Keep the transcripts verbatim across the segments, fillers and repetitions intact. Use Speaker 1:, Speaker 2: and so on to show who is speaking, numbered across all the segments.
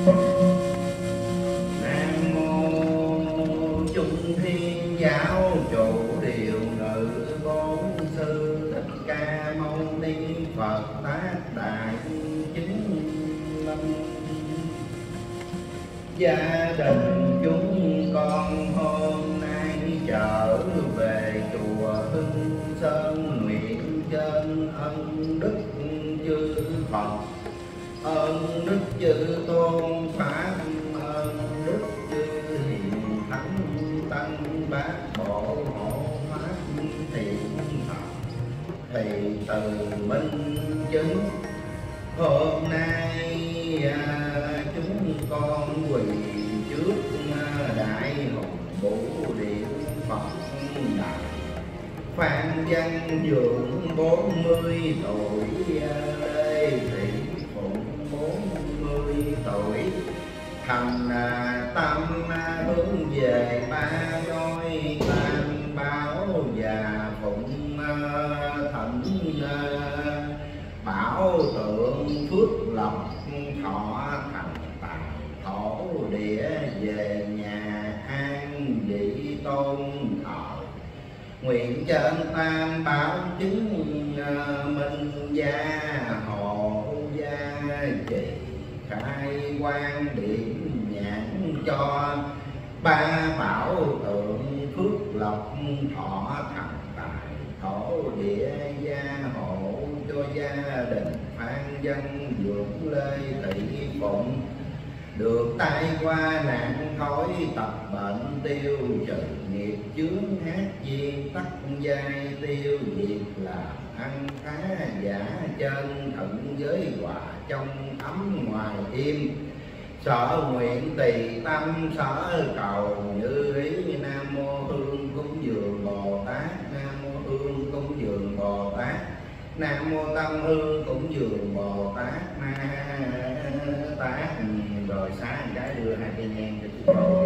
Speaker 1: Nam mô Trung Thiên Giáo Chủ Điều Ngự Bốn Sư Thích Ca Mâu Ni Phật Tác Đại Chứng Lâm. Gia đình chúng con hôm nay trở về chùa Hưng Sơn, nguyện trên ân đức chư Phật, ơn đức chư Tôn Pháp, ơn đức chư Hiền Thánh Tăng Bát Bộ Hộ Pháp Thiện Thật thì từ minh chứng. Hôm nay à, chúng con quỳ trước à, đại hùng Bồ Điện Phật Đại Phan Văn Dưỡng bốn mươi tuổi, Lê Thị Phụng bốn mươi tuổi, thành à, tâm à, hướng về ba ngôi tam bảo và phụng à, thỉnh à, bảo tượng phước lộc thọ thành tài thổ địa về nhà an vị tôn thờ. Nguyện trên tam bảo chứng uh, minh gia hộ gia trì khai quang điểm nhãn cho ba bảo tượng phước lộc thọ thành tài thổ địa gia hộ cho gia đình Phan Văn Dưỡng Lê Thị Phụng được tai qua nạn khói tập bệnh tiêu trừ nghiệp chướng hát viên tắc giai tiêu diệt làm ăn khá giả chân thận giới hòa trong ấm ngoài im sở nguyện tỳ tâm sở cầu như ý. Nam mô Hương Cúng Dường Bồ Tát, Nam mô Hương Cúng Dường Bồ Tát, Nam mô Tâm Hương Cúng Dường Bồ Tát Na Tát. Rồi sáng cái đưa hai cây nhang cho chúng tôi.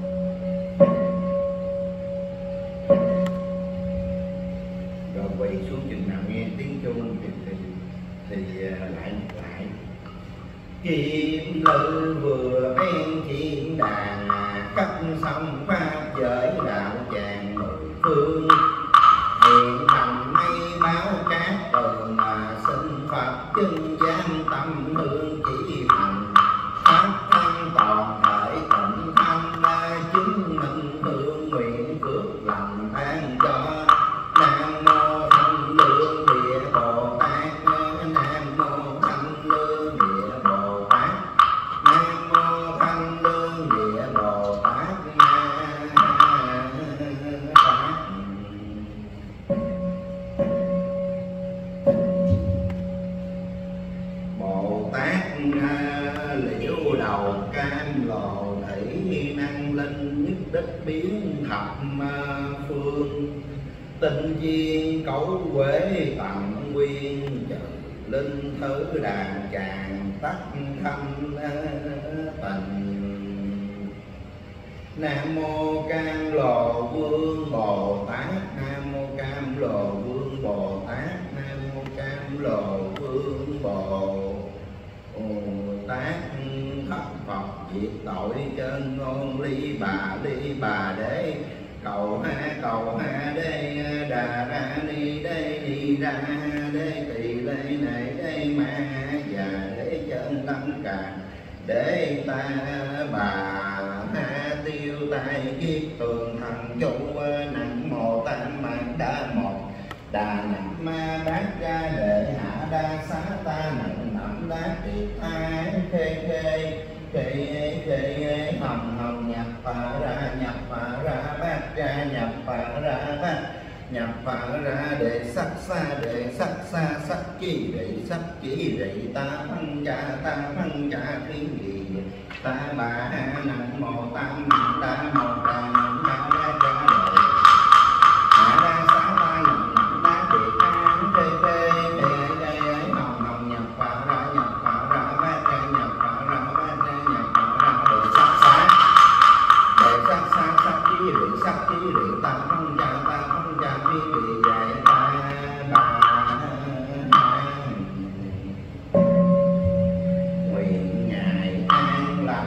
Speaker 1: Rồi quỳ xuống chừng nào nghe tiếng chuông thì thì, thì lại lại. Kim lư vừa ben thiên đàn, cấp sông pháp giới đạo tràng mười phương. Hiện thành mây báo cát tường mà xin Phật chân giam tâm hương chỉ thành. Pháp thân toàn thể tịnh thanh đa chứng minh hương nguyện phước lành an cho. Nam mô Thanh Lương Địa Bồ Tát, Nam mô Thanh Lương Địa Bồ Tát, Nam mô Thanh Lương Địa Bồ Tát Na Tát. Bồ Tát liễu đầu cam lồ thủy năng linh nhất đích biến thập phương. Tinh duyên cấu quế tặng nguyên trừ linh thứ đàn tràng tắc thanh tình. Nam mô Cam Lồ Vương Bồ Tát, Nam mô Cam Lồ Vương Bồ Tát, Nam mô Cam Lồ Vương Bồ Tát. Thất Phật diệt tội trên ngôn ly bà ly bà đế. Cầu ha cầu ha đê đà ra ni đê ni ra đê tỳ lê này đê ma và đế chân tâm cả để ta bà ha tiêu tai kiếp tường thần chủ. Nặng mô tam mạng đa một đà nặng ma bát ra đệ hạ đa xá ta nặng nặng đá triệt tha khê khê khê khê hồng hồng nhập phà ra nhập phà ra bát ra nhập phà ra bát nhập phà ra đệ sắc xa đệ sắc xa sắc chi đệ sắc chi đệ ta phân cha ta phân cha thiên gì ta bà ha nặng mô tam ta mô đà nặng đa đa đa đệ hạ đa xá ta nặng nặng đá triệt tha khê khê khê khê hồng hồng nhập phà ra nhập phà ra bát ra nhập phà ra bát ra nhập phà ra đệ sắc xá đệ sắc xá sắc chi đệ sắc chi đệ ta phân cha ta phân cha thiên gì dạy ta bà nguyện ngài an lạc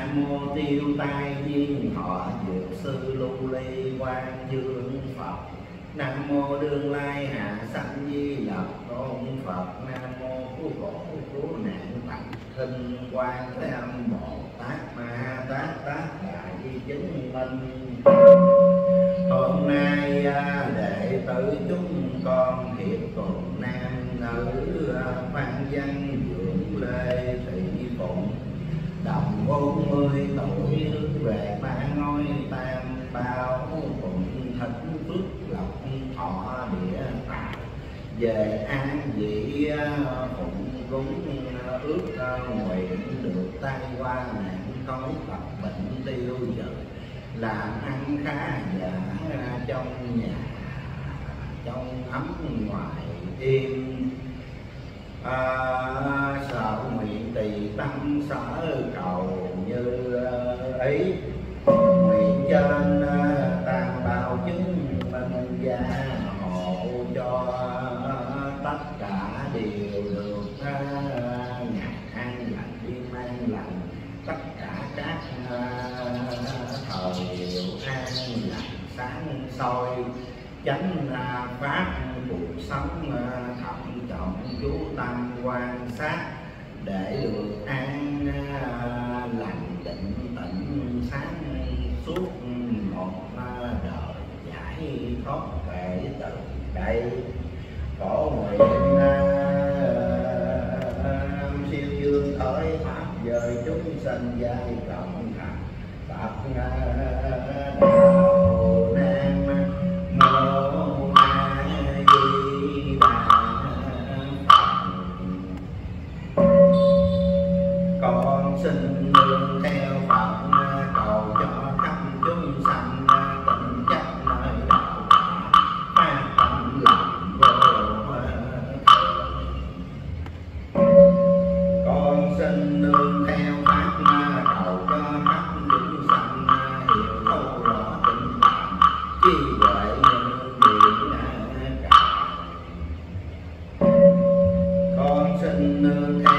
Speaker 1: Nam mô Tiêu Tai Duyên Thọ Dược Sư Lưu Ly Quang Dương Phật. Nam mô Đương Lai Hạ Sanh Di Lặc Tôn Phật. Nam mô Cứu Khổ Cứu Nạn Tận Thinh Quan Thế Âm Bồ Tát Ma Tát Tát Đại Chứng Minh. Hôm nay đệ tử chúng con hiệp cùng nam nữ Phan Văn Dưỡng Lê Thị Phụng đồng bốn mươi tuổi hướng về ba ngôi tam bảo cùng thịnh phước lộc thọ địa tài về an vị phụng cúng ước nguyện được tai qua nạn tối tập bệnh tiêu trừ làm ăn khá giả trong nhà trong ấm ngoài im. À, sợ nguyện tỳ tâm sở cầu như ấy nguyện trên tam bảo chứng minh gia hộ cho tất cả đều được ngày an lành đêm an lành, tất cả các thời đều an lành sáng soi chánh pháp cuộc sống thận trọng chú tâm quan sát để được an lành định tĩnh sáng suốt một đời giải thoát kể từ đây. Khổ nguyện siêu dương tới pháp giới chúng sanh giai cộng thành Phật đạo Nam mô A Di Đà Phật. Con xin nương theo Phật cầu cho khắp chúng sanh tỉnh chấp nơi đạo phát tâm lòng vô thường. Con xin nương theo Pháp cầu cho khắp chúng sanh hiểu thấu rõ tình bạn trí huệ nhân điện cả. Con xin nương